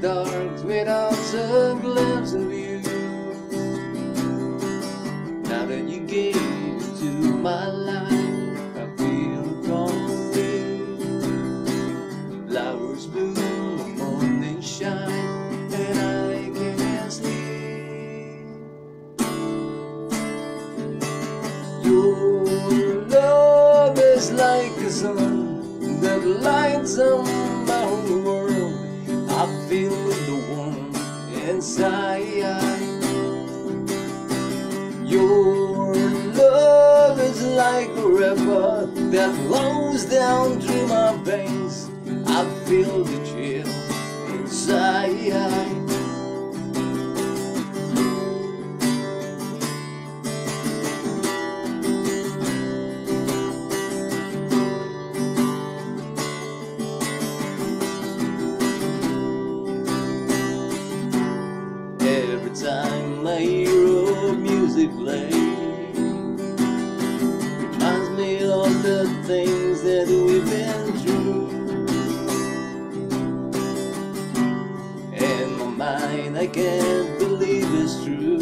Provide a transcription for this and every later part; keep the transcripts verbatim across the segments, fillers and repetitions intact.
dark without a glimpse of you. Now that you gave it to my life, I feel complete. Flowers bloom, the morning shine, and I can't sleep. Your love is like a sun that lights up my whole world. I feel the warmth inside. Your love is like a river that flows down through my veins. I feel the chill inside. Every time I hear music play, reminds me of the things that we've been through. In my mind I can't believe it's true,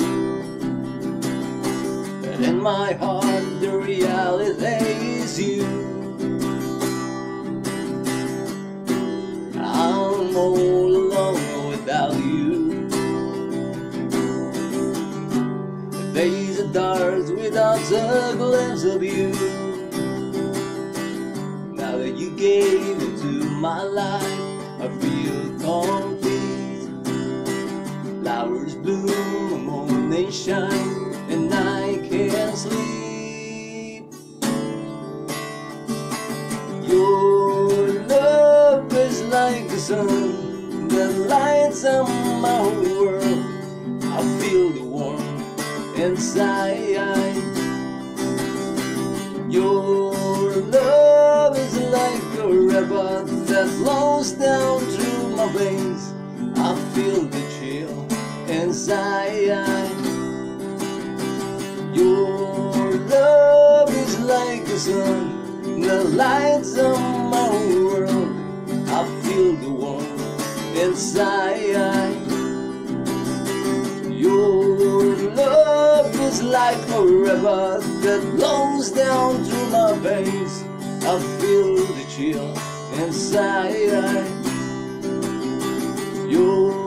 but in my heart the reality is you. I'm all alone without you. Days are dark without a glimpse of you. Now that you gave it to my life, I feel complete. Flowers bloom, the morning shine, and I can't sleep. Your love is like the sun that lights up my whole world. I feel the warmth inside. Your love is like a river that flows down through my veins. I feel the chill inside. Your love is like the sun that lights up my whole world. I feel the warmth inside. Your love is like a river that flows down through my veins. I feel the chill inside. Your